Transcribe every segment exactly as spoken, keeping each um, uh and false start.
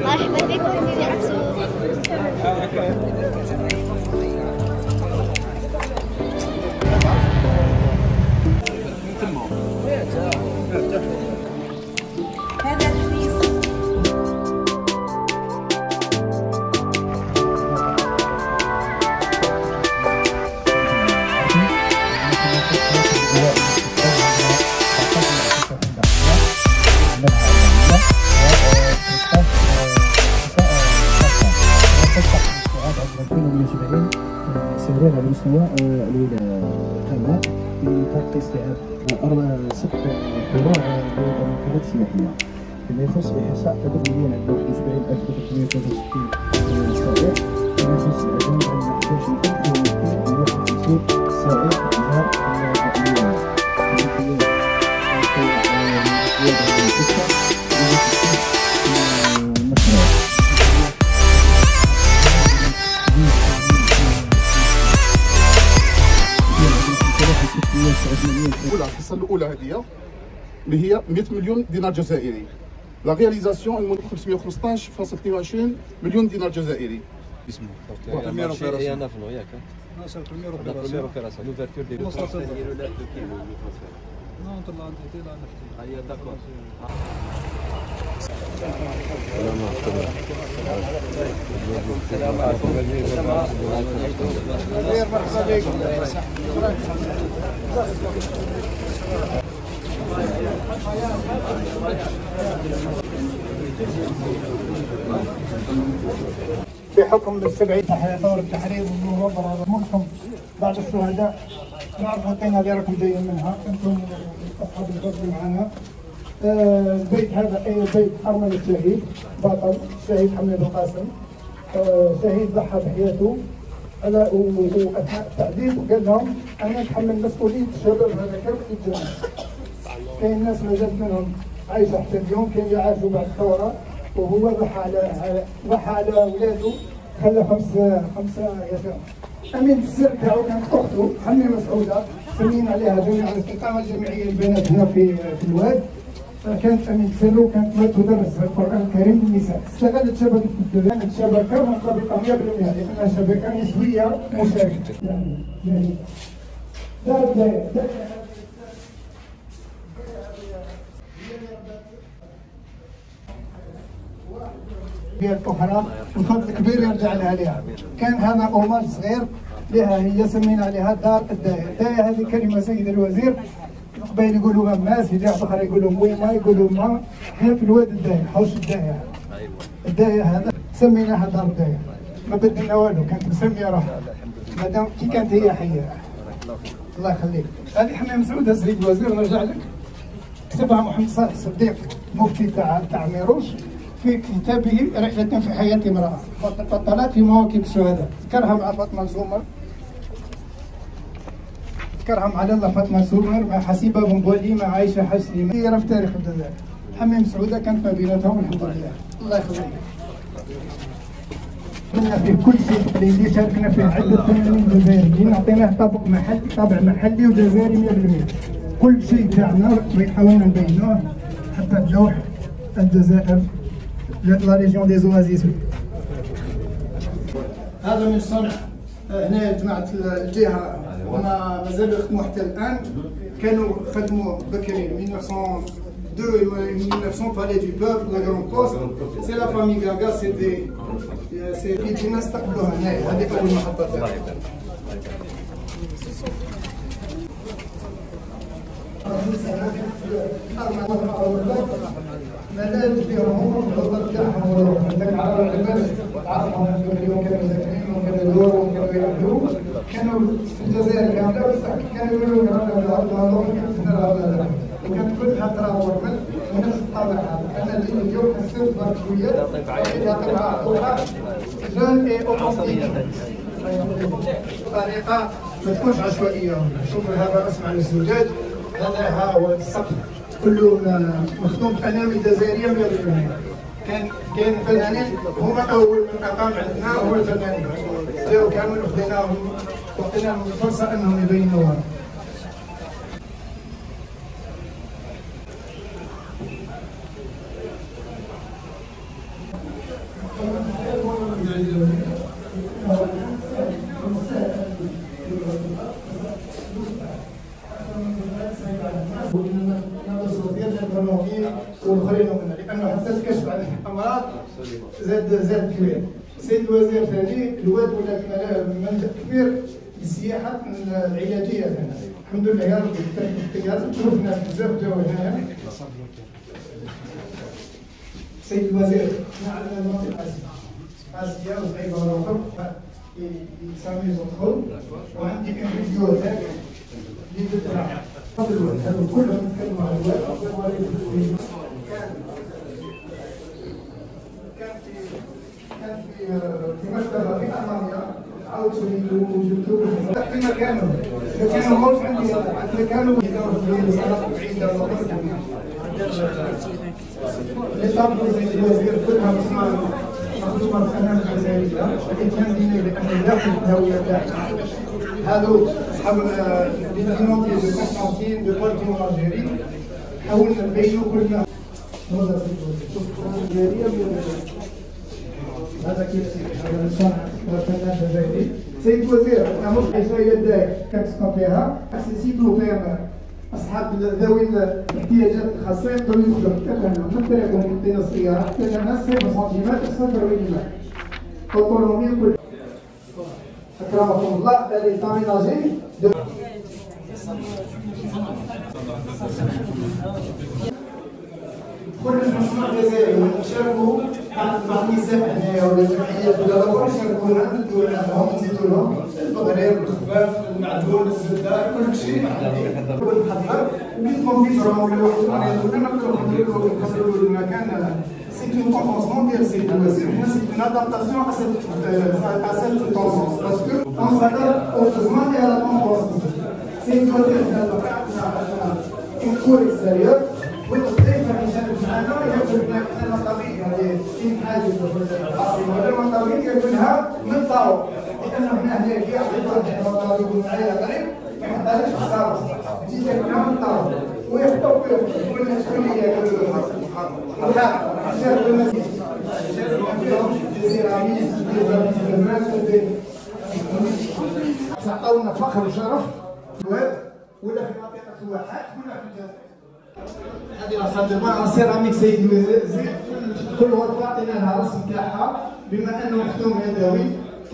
مرحبا بكم في عسوق. هذا رخيص. سيرين على مستوى الولاية في تغطية استيعاب ست فروع للمنتجات السياحية. فيما يخص إحصاء تدريبيا عندنا واحد وسبعين ألف وثلاثمائة وثلاثة وستين سائق. فيما يخص الأجانب عندنا حداش ألف ومئتين وواحد وخمسين سائق إظهار الولاية. الأولى الحصة الأولى هذه اللي هي مئة مليون دينار جزائري. لا رياليزاسيون خمسمائة وخمسطاش فاصلة اثنين وعشرين مليون دينار جزائري. اسمه la première opération en avenant ياك non c'est la première opération la première opération l'ouverture des non طلع انت طلع نفتي هيا داكور السلام عليكم بحكم بالسبعين ثورة التحرير والمنظمة منكم بعض الشهداء نعرف عطينا هذه راكم جايين منها انتم اصحاب الفضل معنا. آه البيت هذا اي بيت ارمل الشهيد بطل الشهيد حميد القاسم. آه شهيد ضحى بحياته على واثناء التعذيب قال لهم انا اتحمل مسؤوليه الشباب هذا كامل الجميع. كاين ناس ما زالت منهم عايشه حتى اليوم، كاين اللي عاشوا بعد الثوره وهو ضحى على ضحى على اولاده، خلى خمسه خمسه يتامى. امين السر تاعو كانت اخته حمي مسعوده سمينا عليها جميع الاستقامه الجامعيه للبنات هنا في في الواد. كانت امين السر وكانت تدرس القران الكريم للنساء. استغلت شبكه الدولة، كانت شبكه منضبطه مئة بالمئة لانها شبكه نسبيه مشاركه. يعني يعني دار بدايه الأخرى الفضل كبير يرجع لها لها. كان هذا أوماج صغير لها هي سمينا عليها دار الداية. الداية هذه كلمة سيد الوزير قبيل يقولوا ماس، في واحد آخر يقولوا ويما، يقولوا ما. هنا في الواد الداية، حوش الداية. الداية هذا سميناها دار الداية، ما بدلنا والو، كانت مسمية روحها مادام كي كانت هي حية. الله يخليك. هذه حماية مسعودة سيد الوزير نرجع لك، كتبها محمد صالح الصديق مفتي تاع تاع ميروش في كتابه رحلة في حياة امرأة، بطلات في مواكب الشهداء. ذكرها مع فاطمة سومر، ذكرها مع لاله فاطمة سومر، مع حسيبة بن بولي، مع عائشة حسني. سيرة في تاريخ الجزائر. حمي مسعودة كانت ما بيناتهم الحمد لله. الله يخليك. قلنا في كل شيء اللي شاركنا فيه عدة فنانين جزائريين، عطيناه طابع محلي طابع محلي وجزائري مئة بالمئة. كل شيء تاعنا حاولنا نبينوه، حتى اللوح الجزائر لا ريجيون دي زوازيس. هذا من صنع هنا جماعة الجهة وما مازالوا يخدموا حتى الآن. كانوا خدموا بكري ألف وتسعمائة واثنين ألف وتسعمائة بالي دو بوبل لا غران بوست. سي لا فامي غاغا، سي دي سي كي جينا استقبلوها هنايا. هذه أول محطة تاعنا. مازال فيهم الخطط تاعهم وروحهم. عندك عرب العباد تعرفهم اليوم كانوا ساكنين وكانوا يدوروا وكانوا يعبدوا. كانوا في الجزائر كامله بصح كانوا يقولوا لنا رانا نروح كانت هنا رانا، وكانت كلها ترى ورمل ونفس الطابع هذا. انا اليوم حسيت برك شويه لقيتها طبعا اخرى جون اي اوتنتيك، طريقه ما تكونش عشوائيه. شوف هذا اسمع الزجاج، هذا ها هو السقف كله مخدوم بانامل جزائريه مئة بالمئة. كان كاين فنانين هما اول من اقام عندنا هو الفنانين جاو كامل وخديناهم وعطيناهم الفرصه انهم يبينوها. امراض زاد زاد كبير. السيد الوزير ثاني الواد ولا منشأ كبير للسياحه العلاجيه هنا. الحمد لله يا ربي لازم تشوف ناس بزاف جاوا هنا. السيد الوزير احنا عندنا المنطقه اسيا وصعيبه والاخر يسامي يدخل وعندي كان فيديو هذاك اللي تطلع قبل الوقت هذا كلهم يتكلموا على الوقت. كان في كان في في مكتبه في المانيا عاودت وجبتوه في مكانه كانوا موت عندي عندنا كانوا في صالات بعيده اللي طلبوا زي الوزير كلها مسمار مخدومه بالفنان الجزائريه لكن كان دينا لانه داخل الهويه تاعنا. هذو اصحاب ليزينونتي دو كونستانتين دو بولتي والجيري حاولنا نبينوا كلنا هذا كيف هذا الصنع والفنان الجزائري. سيد الوزير احنا مش عايشين يداك كتسقى فيها اكسيسيبل فيها اصحاب ذوي الاحتياجات الخاصه يقدروا يدخلوا حتى هنا من طريقهم يدينا السياره حتى هنا سبعة سنتيمتر صفر مليمتر اوتونومي كل. اكرمكم الله الذي تاميناجي كل المصنع الجزائري ونشاركوا مع النساء هنايا ولا الجمعيات ولا الاخرى يشاركونا نديو لهم نزيدوا لهم البغرير الخفاف المعجون الزبده كل شيء نحضر وكيفهم كيفهم ولا واحد المريض ولا نقدروا نحضروا نحضروا المكان. سي اون كونفونسمون ديال السيد الوزير حنا سي اون ادابتاسيون ا سيت تونسونس باسكو اون سادار او زمان ديال لا كونفونسمون. سي الوزير هذا اون كور اكستيريور والضيف اللي يشارك معنا ياخذ معنا مطابيع هذه في حاجه العاصمه ولا مطابيع ياخذها من طاو لانه هنا هنا كي يعطيو مطابيع معايا قريب ما يحطهاش في الصاروخ تجي تاكلها من طاو ويحطوا فيهم ولا شكون اللي ياكلوا لا يشاركوا الناس يشاركوا فيهم السيراميس عطاونا فخر وشرف الواد ولا في منطقه الواحات ولا في الجزائر. هذه خدمه سيراميك سيد الوزير كل غرفه عطينا لها الرسم تاعها بما انه مختوم يدوي.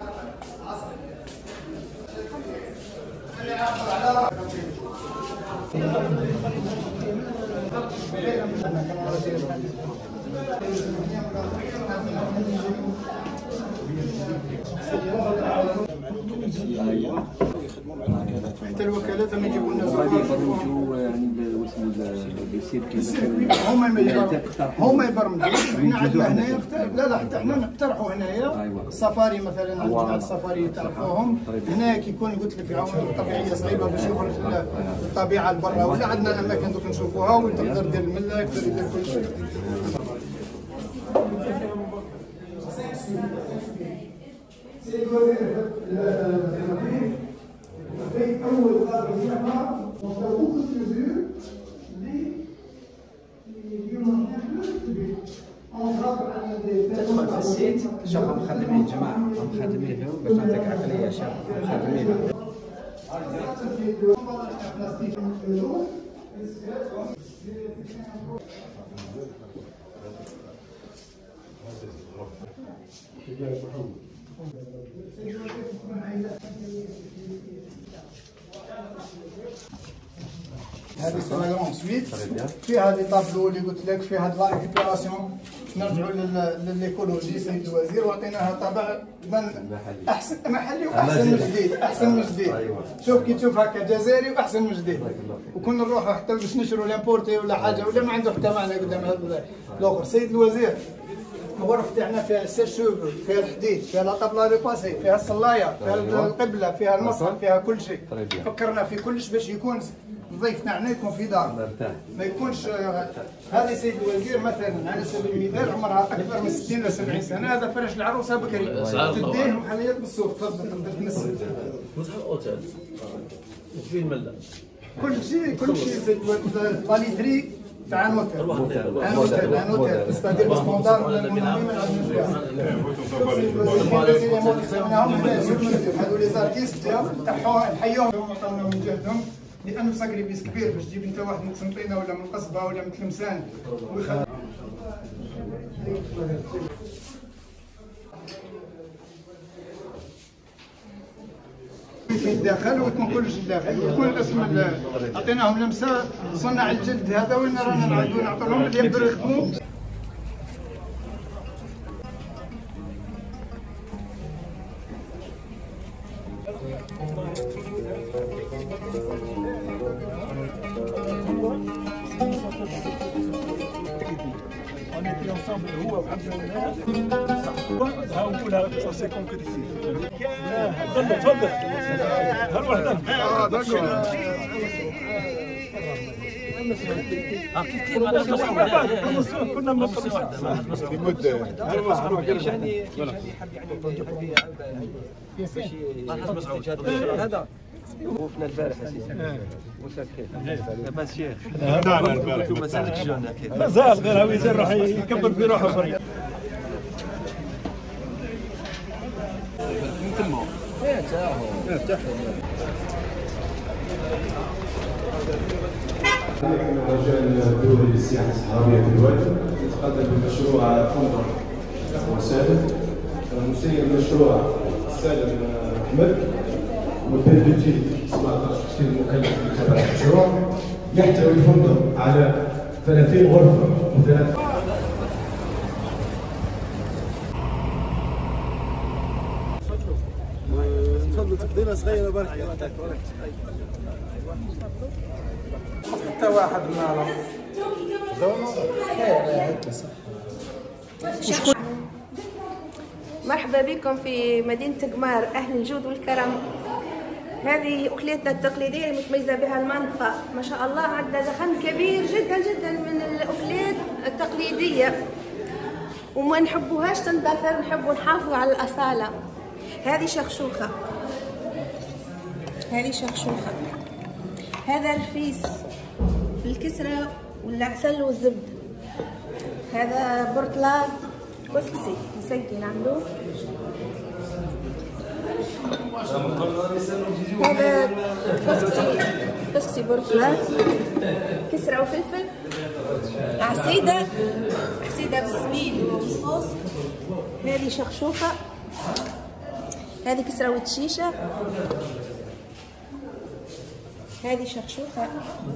حتى الوكالات ما يجيبوا لنا هما هما يبرمجوا. احنا عندنا هنايا لا لا حتى احنا نقترحوا هنايا السفاري مثلا عند جماعه السفاري تعرفوهم هنايا كيكون قلت لك العوامل الطبيعيه صعيبه باش يخرج الطبيعه لبرا ولا عندنا اماكن دوك نشوفوها وتقدر دير المله يقدر يدير كل شيء. سيد الوزير في اول قرار فيها وصلوا beaucoup de mesures تدخل في السيت شوف مخدمين جماعه مخدمين لهم باش نعطيك عقليه شاب مخدمين. هذه سلاغرون سويت فيها لي طابلو اللي قلت لك فيها لا ريكيبيراسيون. نرجعوا للايكولوجي سيد الوزير وعطيناها طابع احسن محلي واحسن من جديد احسن من جديد. شوف كي تشوف هكا جزائري واحسن من جديد وكنا نروحوا حتى باش نشروا لامبورتي ولا حاجه ولا ما عنده حتى معنى قدام هذا الاخر. سيد الوزير الغرف تاعنا فيها السيرشوف فيها الحديد فيها لا طابلا ريباسي فيها الصلايه فيها القبله فيها المصحف فيها كل شيء. فكرنا في كلش باش يكون الضيف تاعنا يكون في دار ما يكونش. هذه سيد الوزير مثلا على سبيل المثال عمرها اكثر من ستين ولا سبعين سنه. هذا فرش العروسه بكري تديه محليات بالسوق تفضل تقدر تمسك وصح الاوتيل وفي المله كل شيء كل شيء سيد الوزير باليتري تاع نوتيل تاع نوتيل تاع نوتيل ستادير ستاندار ولا المنظمين هذو لي زارتيست تاعهم نحيوهم عطاونا من جهدهم لانه ساكريفيس كبير باش تجيب انت واحد من قسنطينه ولا من قصبه ولا من تلمسان. في الداخل ويكون كلش الداخل ويكون الاسم عطيناهم لمسه صنع الجلد هذا وين رانا نعدو نعطوا لهم اللي يقدروا يخدموا. On était ensemble هو وعبد الله ها نقولها سي كونكريتي. تفضل تفضل هل وحده اه داكور كنا من لمده هذا وقفنا البارح اساسا مساء الخير لاباس شيخ هذا البارح مازال الجون اكيد مازال غير هو يروح يكبر في روحه شويه تما ايه تاعهم ايه تاعهم رجال الدولي للسياحه الصحراويه في الواد يتقدم بمشروع فندق وسالم مسير المشروع سالم احمد مدته سبعة عشر سنه مكلف بتابع المشروع يحتوي الفندق على ثلاثين غرفه وثلاث تفضل تقديمه صغيره برك حتى واحد من مرحبا بكم في مدينة قمار، أهل الجود والكرم. هذه أكلتنا التقليدية المتميزة بها المنطقة، ما شاء الله عندنا دخل كبير جدا جدا من الأكلات التقليدية وما نحبوهاش تندثر، نحبوا نحافظوا على الأصالة. هذه شخشوخة، هذه شخشوخة، هذا رفيس بالكسرة والعسل والزبد، هذا برتلان كسكسي مسكن عنده، هذا كسكسي كسكسي برتلان كسرة وفلفل، عسيدة عسيدة بالسمين والصوص، هذه شخشوخة، هذه كسرة وتشيشة، هذه شخشوخة.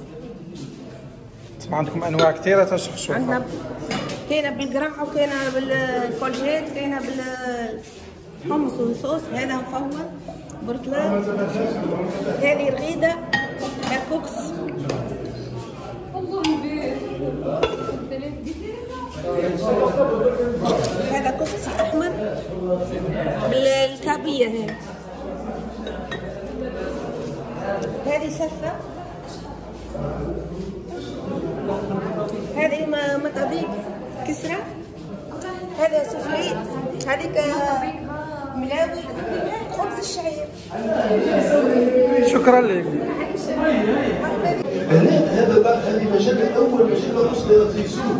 عندكم انواع كثيره تاع الشخشوخه؟ عندنا كاينه بالقرع وكاينه بالكولجيت، كاينه بالحمص والصوص، هذا مفول برتلان، هذه رغيده، هذا كوكس، هذا كوكس احمر بالكعبيه، هذه هذه سفه، هذه مطابيق كسرة، هذا سفلي، هذيك ملاوي، خبز الشعير. شكرا لك. هذا هذه مجله اول مجله اصدرت في السوق.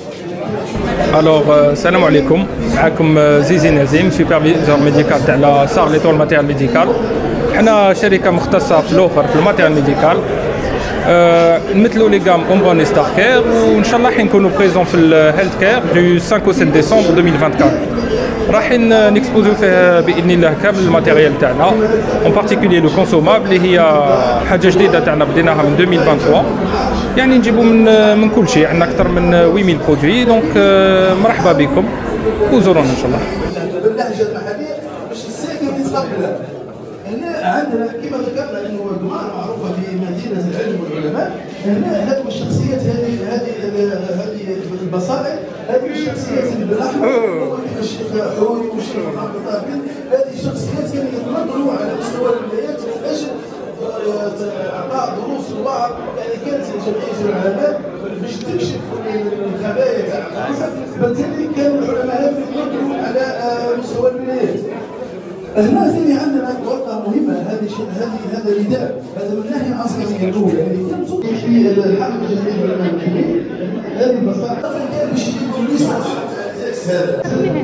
الوغ السلام عليكم، معكم زيزي نزيم سوبرفيزور ميديكال تاع لا سار ليتول ماتيريال ميديكال. حنا شركه مختصه في الاوفر في الماتيريال ميديكال، أه نمثلوا لي غام اونبوني ستار كير، وان شاء الله راح نكونوا بريزون في الهيلث كير دو خمسة و ستة ديسمبر ألفين وأربعة وعشرين. رايحين نكسبوزو فيه باذن الله كامل الماتيريال تاعنا، اون بارتيكولي لو كونسومابل اللي هي حاجه جديده تاعنا بديناها من ألفين وثلاثة وعشرين، يعني نجيبوا من من كل شيء، عندنا اكثر من ثمانمئة برودوي، دونك مرحبا بكم وزورونا ان شاء الله. باللهجه المحليه باش الساكن يتقبلها. هنا عندنا كما ذكرنا انه قمار معروفه في مدينه العلم والعلماء، هنا هذه الشخصيات هذه هذه هذه البصائر، هذه الشخصيات اللي بالاحمر هو الشيخ حوري والشيخ محمد طاهر، هذه الشخصيات كانوا يتنظروا على مستوى الولايات من اجل اعطاء دروس لبعض، يعني كانت جمعيه العلماء باش تكشف الخبايا تاع فرنسا، بالتالي كانوا العلماء هذو يتنظروا على مستوى الولايات. هنا ثاني عندنا ورقه مهمه، هذه هذه هذا نداء، هذا من الناحيه العسكريه الاولى، يعني في الحرب الجزائريه الامريكيه هذه المصالح باش يجيبوا الليسونس هذا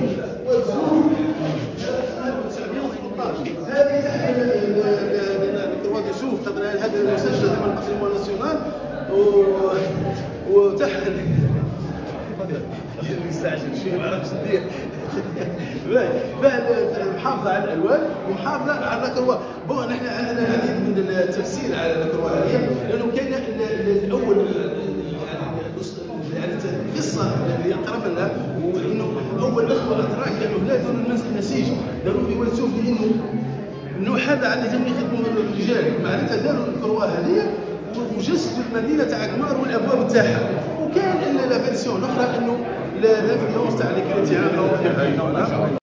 هذه تحت الدكتور يوسف قدر هذا المسجل ضمن الباتريمون ناسيونال وتحت مستعجل شويه ما عرفتش ندير. محافظه على الالوان ومحافظه على لاكروا. بون نحن عندنا العديد من التفسير على لاكروا هذه لانه كاين الاول يعني القصه اللي اقرب لنا وانه اول اخوه اتراك كانوا لا داروا الناس النسيج داروا في ويلسوف لانه النوع هذا عاد تم يخدموا الرجال معناتها داروا الكروه هذه وجسدوا المدينه تاع قمار والابواب تاعها. وكان لا فيرسيون اخرى انه لا انفلونس تاع لي كريتيان